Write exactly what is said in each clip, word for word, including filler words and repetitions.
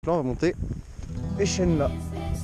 Là on va monter les chaînes là.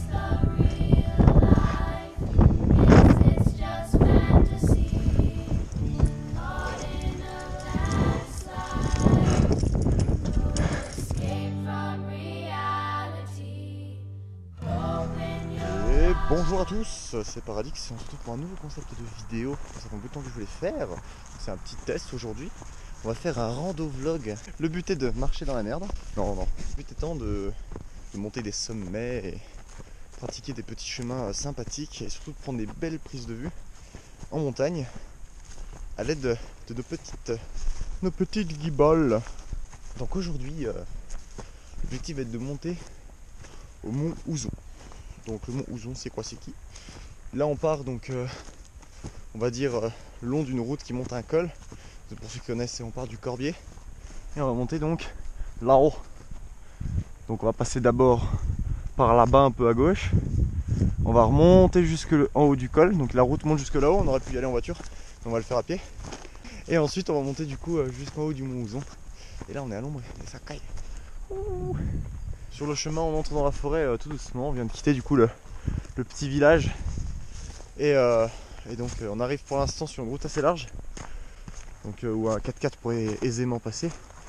Et bonjour à tous, c'est Paradix et on se retrouve pour un nouveau concept de vidéo. Ça fait un bout de temps que je voulais faire. C'est un petit test aujourd'hui. On va faire un rando vlog. Le but est de marcher dans la merde. Non, non. Le but étant de, de monter des sommets et pratiquer des petits chemins sympathiques et surtout de prendre des belles prises de vue en montagne à l'aide de, de nos petites, nos petites guiboles. Donc aujourd'hui, euh, l'objectif va être de monter au mont Ouzon. Donc le mont Ouzon, c'est quoi, c'est qui? Là on part donc, euh, on va dire, euh, long d'une route qui monte un col. Pour ceux qui connaissent, on part du Corbier. Et on va monter donc là-haut. Donc on va passer d'abord par là-bas un peu à gauche. On va remonter jusque en haut du col. Donc la route monte jusque là-haut, on aurait pu y aller en voiture. On va le faire à pied. Et ensuite on va monter du coup jusqu'en haut du mont Ouzon. Et là on est à l'ombre et ça caille. Ouh. Sur le chemin on entre dans la forêt euh, tout doucement. On vient de quitter du coup le, le petit village. Et, euh, et donc euh, on arrive pour l'instant sur une route assez large. Donc euh, où un quatre quatre pourrait aisément passer.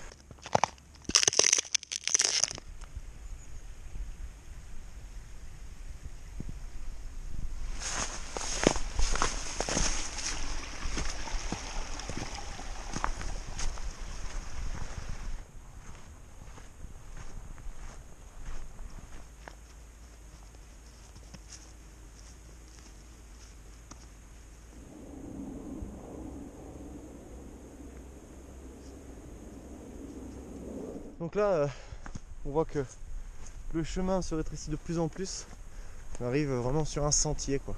Donc là, euh, on voit que le chemin se rétrécit de plus en plus. On arrive vraiment sur un sentier, quoi.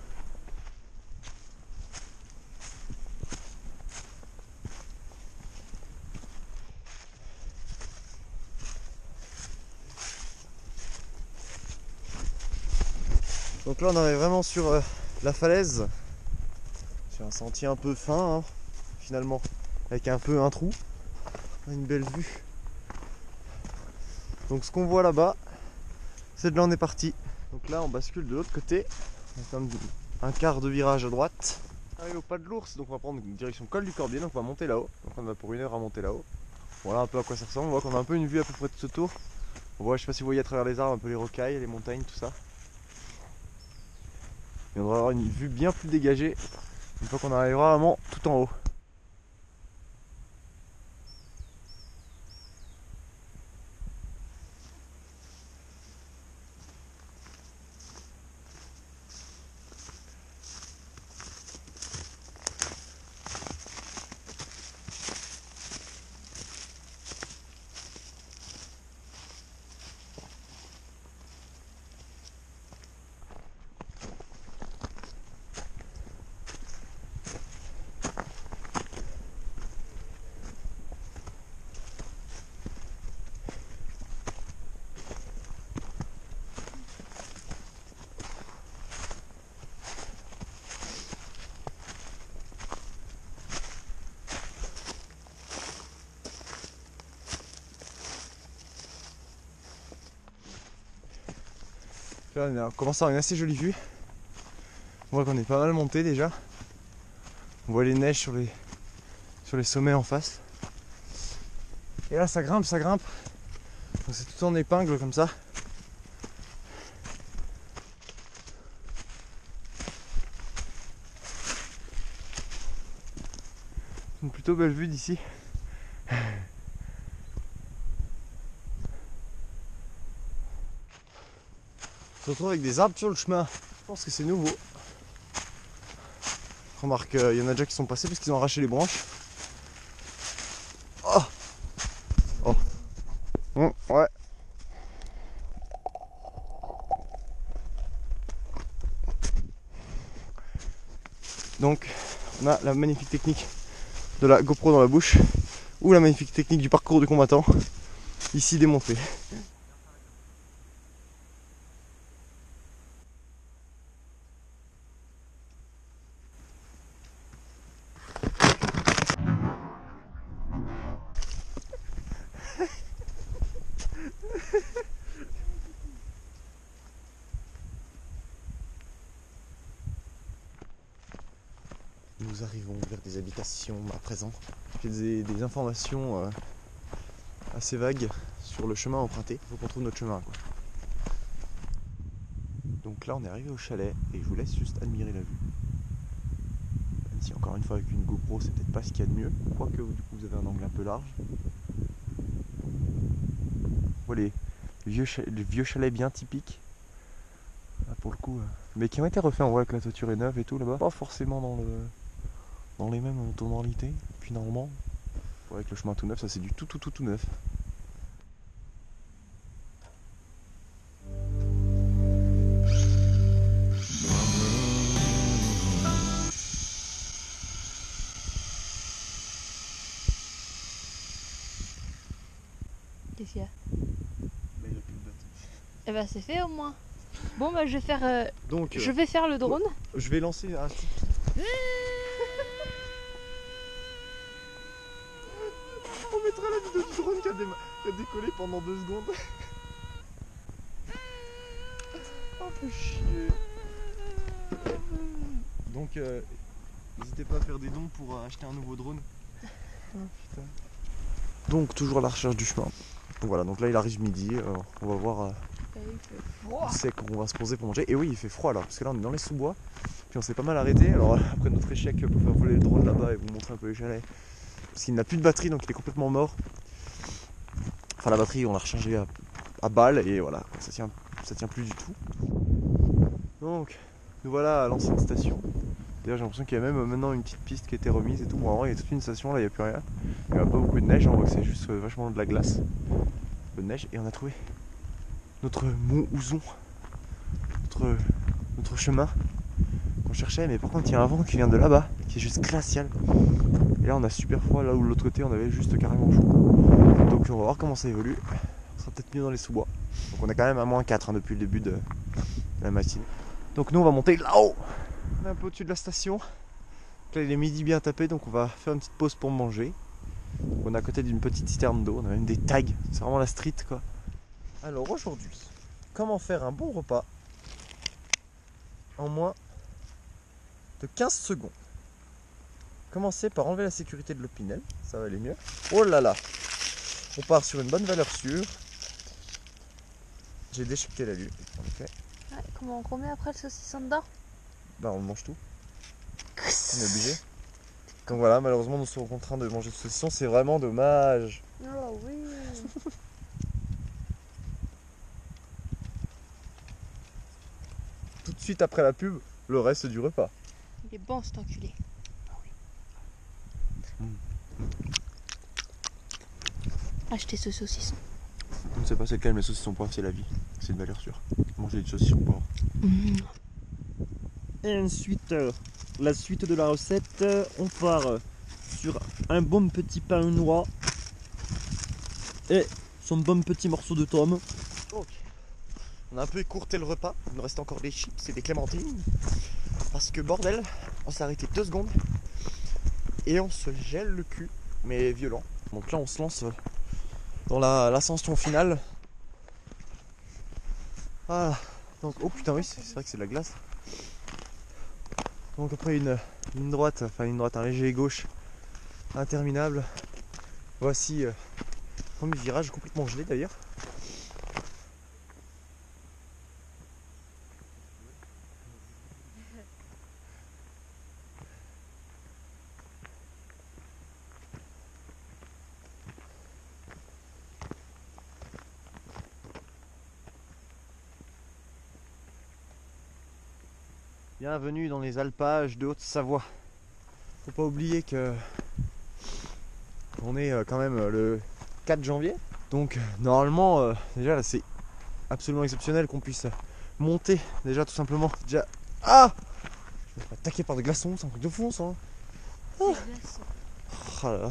Donc là, on arrive vraiment sur euh, la falaise, sur un sentier un peu fin, hein, finalement, avec un peu un trou. On a une belle vue. Donc ce qu'on voit là-bas, c'est de là on est parti. Donc là, on bascule de l'autre côté. On a comme un quart de virage à droite. On arrive au pas de l'ours, donc on va prendre une direction col du Corbier, donc on va monter là-haut. Donc on a pour une heure à monter là-haut. Voilà un peu à quoi ça ressemble. On voit qu'on a un peu une vue à peu près de ce tour. On voit, je sais pas si vous voyez à travers les arbres, un peu les rocailles, les montagnes, tout ça. Et on va avoir une vue bien plus dégagée une fois qu'on arrivera vraiment tout en haut. Là, on commence à avoir une assez jolie vue. On voit qu'on est pas mal monté déjà. On voit les neiges sur les, sur les sommets en face. Et là ça grimpe, ça grimpe. Donc c'est tout en épingle comme ça. Une plutôt belle vue d'ici. On se retrouve avec des arbres sur le chemin. Je pense que c'est nouveau. Remarque, il euh, y en a déjà qui sont passés parce qu'ils ont arraché les branches. Oh, oh. Mmh, ouais. Donc, on a la magnifique technique de la GoPro dans la bouche ou la magnifique technique du parcours du combattant ici démontrée. nous arrivons vers des habitations à présent. J'ai des, des informations euh, assez vagues sur le chemin emprunté. Il faut qu'on trouve notre chemin, quoi. Donc là on est arrivé au chalet et je vous laisse juste admirer la vue. Même si encore une fois avec une GoPro c'est peut-être pas ce qu'il y a de mieux. Quoique du coup vous avez un angle un peu large. Voilà les vieux, chalets, les vieux chalets bien typiques. Là, pour le coup. Euh, mais qui ont été refaits en vrai, avec la toiture est neuve et tout là-bas. Pas forcément dans le dans les mêmes tonalités. Puis normalement, avec le chemin tout neuf, ça c'est du tout tout tout tout neuf. Qu'est-ce qu'il y a? Bah, il y a plus de batterie. Eh ben c'est fait au moins. Bon bah je vais faire euh, Donc, je vais faire le drone. Je vais lancer un petit... On mettra la vidéo du drone qui a, dé... qui a décollé pendant deux secondes. Oh, fait chier. Donc, euh, n'hésitez pas à faire des dons pour euh, acheter un nouveau drone. Oh, putain. Donc, toujours à la recherche du chemin. Donc voilà, donc là il arrive midi, euh, on va voir... Euh... On sait qu'on va se poser pour manger. Et oui, il fait froid là, parce que là on est dans les sous-bois. Puis on s'est pas mal arrêté. Alors après notre échec pour faire voler le drone là-bas et vous montrer un peu les chalets. Parce qu'il n'a plus de batterie, donc il est complètement mort. Enfin la batterie on l'a rechargée à, à balle et voilà, ça tient, ça tient plus du tout. Donc nous voilà à l'ancienne station. D'ailleurs j'ai l'impression qu'il y a même maintenant une petite piste qui a été remise et tout. Bon, en vrai il y a toute une station là, il n'y a plus rien. Il n'y a pas beaucoup de neige, on voit que c'est juste vachement de la glace. De neige et on a trouvé notre mont Ouzon, notre, notre chemin qu'on cherchait, mais par contre il y a un vent qui vient de là-bas, qui est juste glacial. Et là on a super froid, là où de l'autre côté on avait juste carrément chaud. Donc on va voir comment ça évolue. On sera peut-être mieux dans les sous-bois. Donc on est quand même à moins quatre hein, depuis le début de la matinée. Donc nous on va monter là-haut. On est un peu au-dessus de la station. Donc là il est midi bien tapé, donc on va faire une petite pause pour manger. On est à côté d'une petite citerne d'eau, on a même des tags, c'est vraiment la street quoi. Alors aujourd'hui, comment faire un bon repas en moins de quinze secondes. Commencez par enlever la sécurité de l'Opinel, ça va aller mieux. Oh là là, on part sur une bonne valeur sûre. J'ai déchiqueté la lune. Okay. Ouais, comment on remet après le saucisson dedans? Bah on mange tout. On est obligé. Donc voilà, malheureusement nous sommes contraints de manger ce saucisson, c'est vraiment dommage. Oh oui. Tout de suite après la pub, le reste du repas. Il est bon cet enculé. Mmh. Achetez ce saucisson. Je ne sais pas c'est lequel, mais saucisson poivre c'est la vie. C'est une valeur sûre. Manger du saucisson poivre. Mmh. Et ensuite, euh, la suite de la recette, euh, on part euh, sur un bon petit pain noix et son bon petit morceau de tome. Okay. On a un peu écourté le repas, il nous reste encore des chips et des clémentines. Parce que bordel, on s'est arrêté deux secondes et on se gèle le cul, mais violent. Donc là on se lance dans la, l'ascension finale. Voilà. Donc, oh putain oui, c'est vrai que c'est de la glace. Donc après une ligne droite, enfin une droite, un léger gauche interminable. Voici euh, le premier virage complètement gelé d'ailleurs. Bienvenue dans les alpages de Haute-Savoie. Faut pas oublier que on est quand même le quatre janvier. Donc normalement euh, déjà là c'est absolument exceptionnel qu'on puisse monter déjà tout simplement. Déjà. Ah, je vais pas attaquer par des glaçons, c'est un truc de fond ça. Hein. Oh. Oh là là.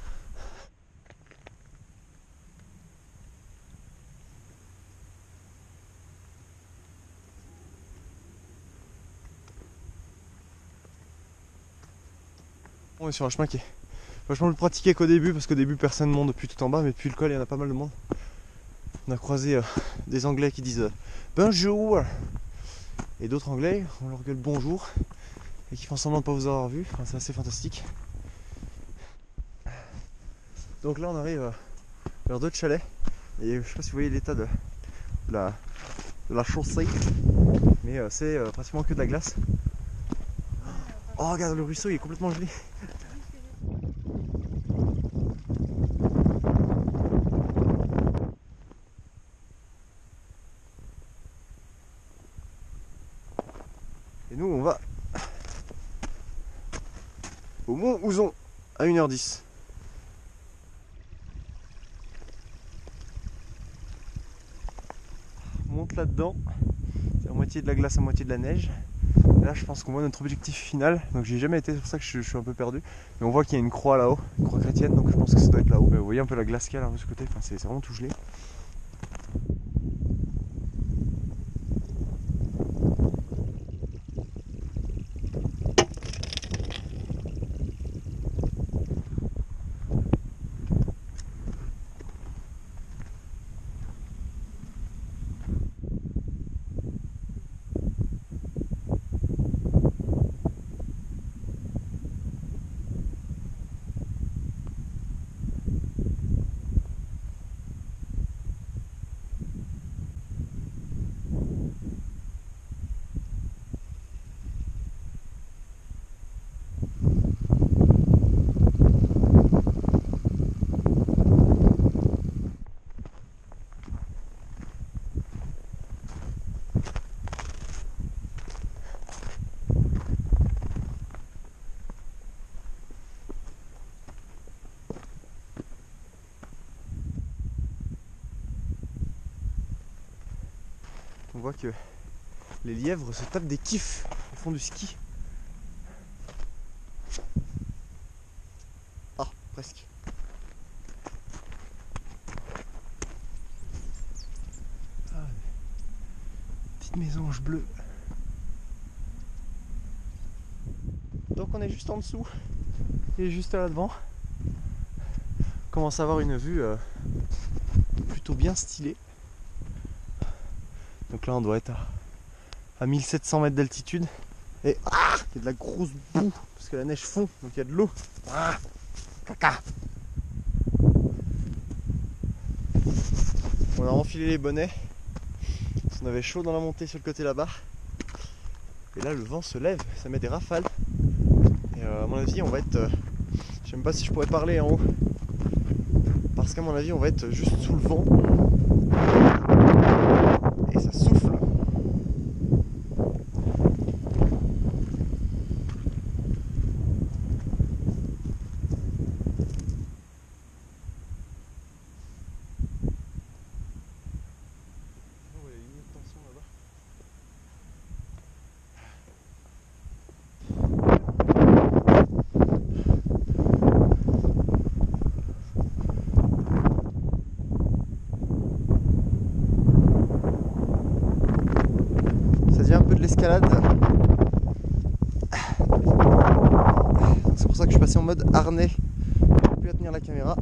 On est sur un chemin qui est vachement plus pratiqué qu'au début, parce qu'au début personne ne monte depuis tout en bas, mais depuis le col il y en a pas mal de monde. On a croisé euh, des Anglais qui disent euh, bonjour, et d'autres Anglais on leur gueule bonjour et qui font semblant de ne pas vous avoir vu. Enfin, c'est assez fantastique. Donc là on arrive euh, vers d'autres chalets et je sais pas si vous voyez l'état de, de, la, de la chaussée, mais euh, c'est euh, pratiquement que de la glace. Oh regarde, le ruisseau il est complètement gelé. Et nous on va au Mont Ouzon à une heure dix. On monte là-dedans, c'est à moitié de la glace, à moitié de la neige. Et là je pense qu'on voit notre objectif final, donc j'ai jamais été, c'est pour ça que je, je suis un peu perdu. Mais on voit qu'il y a une croix là-haut, une croix chrétienne, donc je pense que ça doit être là-haut. Vous voyez un peu la glace qu'il y a là de ce côté, enfin, c'est vraiment tout gelé. On voit que les lièvres se tapent des kiffs, ils font du ski. Ah, presque. Ah, petite mésange bleue. Donc on est juste en dessous, il est juste là devant. On commence à avoir une vue euh, plutôt bien stylée. Donc là on doit être à, à mille sept cents mètres d'altitude. Et ah, il y a de la grosse boue parce que la neige fond, donc il y a de l'eau. Ah, caca. On a enfilé les bonnets. On avait chaud dans la montée sur le côté là-bas. Et là le vent se lève, ça met des rafales. Et euh, à mon avis on va être... Euh, je sais même pas si je pourrais parler en haut. Parce qu'à mon avis on va être juste sous le vent. Et ça souffle. Un peu de l'escalade. C'est pour ça que je suis passé en mode harnais pour plus à tenir la caméra.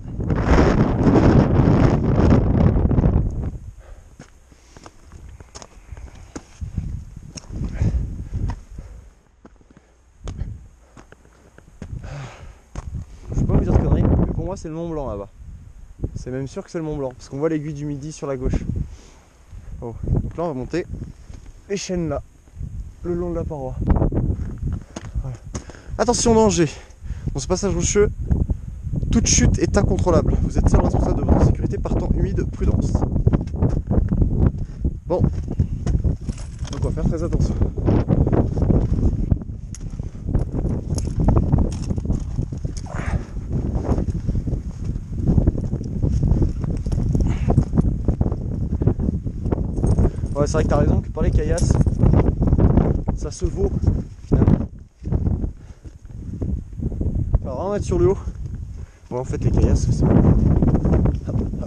Je peux pas vous dire de conneries, mais pour moi c'est le Mont Blanc là-bas. C'est même sûr que c'est le Mont Blanc parce qu'on voit l'aiguille du Midi sur la gauche. Oh. Donc là on va monter les chaînes là, le long de la paroi. Voilà. Attention danger, dans ce passage rocheux, toute chute est incontrôlable. Vous êtes seul responsable de votre sécurité, par temps humide, prudence. Bon, donc on va faire très attention. Ouais, c'est vrai que t'as raison que par les caillasses, ça se vaut finalement. On va vraiment être sur le haut. Bon, en fait, les caillasses, c'est bon. Hop, hop.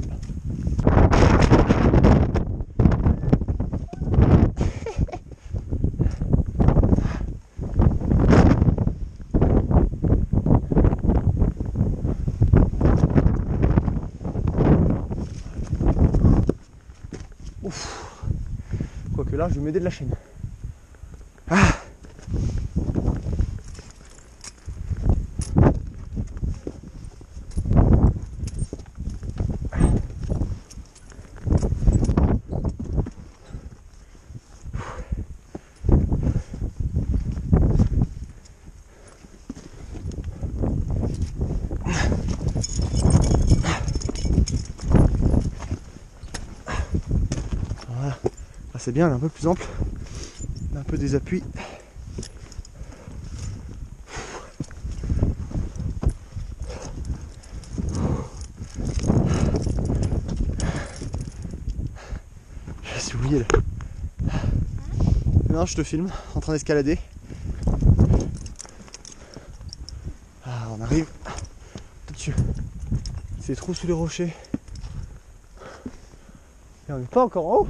Ouf. Quoique là, je vais m'aider de la chaîne. Ah. Voilà. Ah, c'est bien, elle est un peu plus ample. Un peu des appuis. Je suis oublié là. Non, je te filme en train d'escalader. Ah, on arrive tout dessus. C'est trop sous les rochers. Et on n'est pas encore en haut.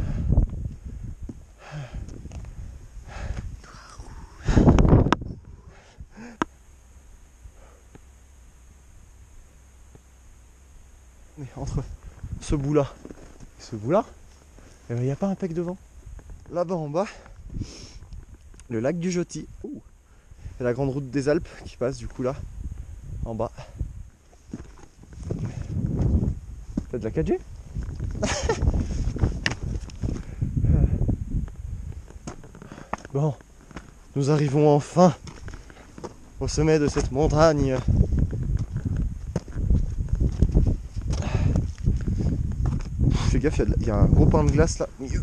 Mais entre ce bout là et ce bout là, il n'y a pas un pec devant. Là-bas en bas, le lac du Joty. Ouh. Et la grande route des Alpes qui passe du coup là, en bas. T'as de la quatre G? Bon, nous arrivons enfin au sommet de cette montagne. Fais gaffe, il y, y a un gros pain de glace là au milieu.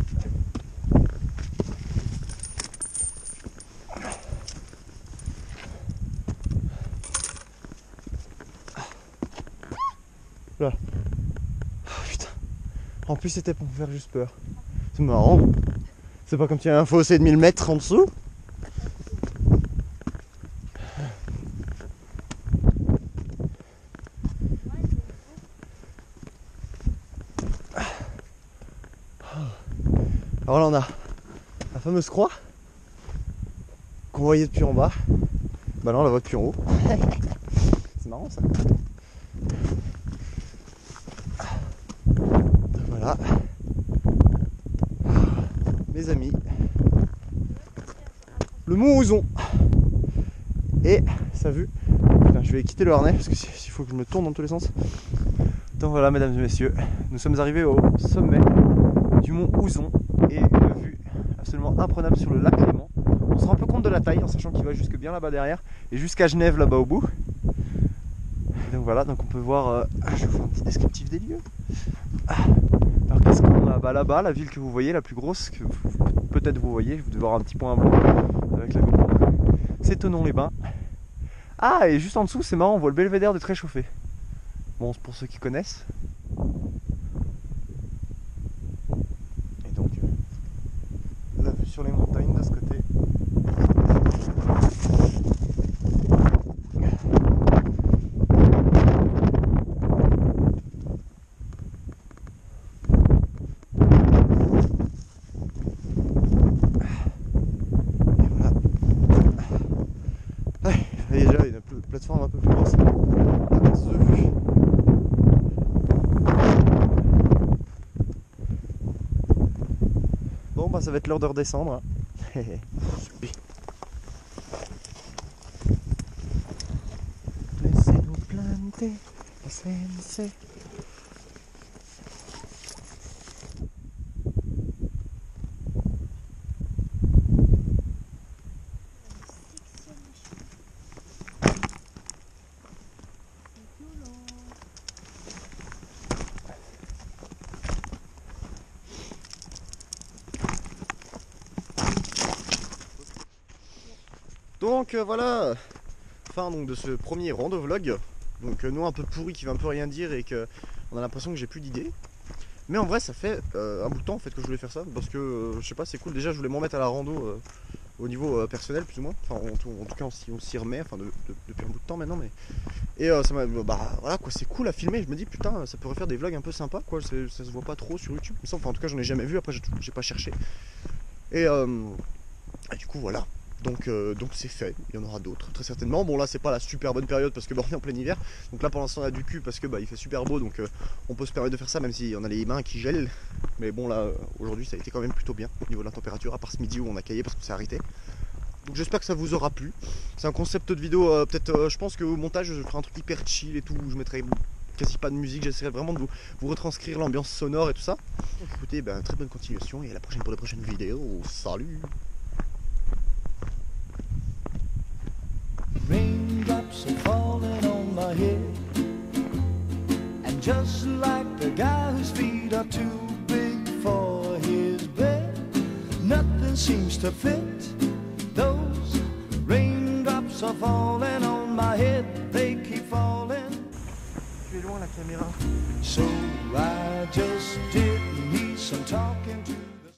Là. Oh, putain. En plus c'était pour me faire juste peur. C'est marrant. C'est pas comme s'il y a un fossé de mille mètres en dessous. Alors là on a la fameuse croix qu'on voyait depuis en bas. Bah là on la voit depuis en haut. C'est marrant ça. Voilà. Mes amis. Le mont Ouzon. Et sa vue. Putain, je vais quitter le harnais parce que s'il faut que je me tourne dans tous les sens. Donc voilà mesdames et messieurs, nous sommes arrivés au sommet du mont Ouzon. Et une vue absolument imprenable sur le lac Léman. On se rend un peu compte de la taille en sachant qu'il va jusque bien là-bas derrière et jusqu'à Genève là-bas au bout. Et donc voilà, donc on peut voir, euh, je vous fais un petit descriptif des lieux. Ah, alors qu'est-ce qu'on a bah, là-bas, la ville que vous voyez, la plus grosse, que peut-être vous voyez, vous devez voir un petit point blanc avec la GoPro. C'est Thonon-les-Bains. Ah, et juste en dessous, c'est marrant, on voit le belvédère de Tréchauffé. Bon, c'est pour ceux qui connaissent. La vue sur les montagnes de ce côté. Et voilà. Ouais, il y a déjà une plateforme un peu plus grosse. The vue. Bon bah ça va être l'heure de redescendre. Laissez-nous planter, laissez-nous. Donc euh, voilà, fin donc de ce premier rando vlog. Donc euh, nous un peu pourri qui veut un peu rien dire et que on a l'impression que j'ai plus d'idées. Mais en vrai ça fait euh, un bout de temps en fait que je voulais faire ça parce que euh, je sais pas, c'est cool. Déjà je voulais m'en mettre à la rando euh, au niveau euh, personnel plus ou moins. Enfin en tout, en tout cas on s'y remet, enfin de, de, depuis un bout de temps maintenant mais. Et euh, ça m'a. Bah voilà quoi, c'est cool à filmer. Je me dis putain ça pourrait faire des vlogs un peu sympas quoi. Ça se voit pas trop sur YouTube. Enfin en tout cas j'en ai jamais vu, après j'ai pas cherché. Et, euh, et du coup voilà. Donc euh, donc c'est fait, il y en aura d'autres très certainement. Bon là c'est pas la super bonne période parce que bah, on est en plein hiver. Donc là pour l'instant on a du cul parce que bah il fait super beau. Donc euh, on peut se permettre de faire ça même si on a les mains qui gèlent. Mais bon là euh, aujourd'hui ça a été quand même plutôt bien au niveau de la température. À part ce midi où on a caillé parce qu'on s'est arrêté. Donc j'espère que ça vous aura plu. C'est un concept de vidéo euh, peut-être euh, je pense qu'au montage je ferai un truc hyper chill et tout. Où je mettrai quasi pas de musique. J'essaierai vraiment de vous, vous retranscrire l'ambiance sonore et tout ça. Donc écoutez, bah, très bonne continuation et à la prochaine pour les prochaines vidéos. Salut. Raindrops are falling on my head, and just like the guy whose feet are too big for his bed. to fit. Those raindrops are falling on my head, they keep falling. Tu es loin la caméra. So I just did need some talking to.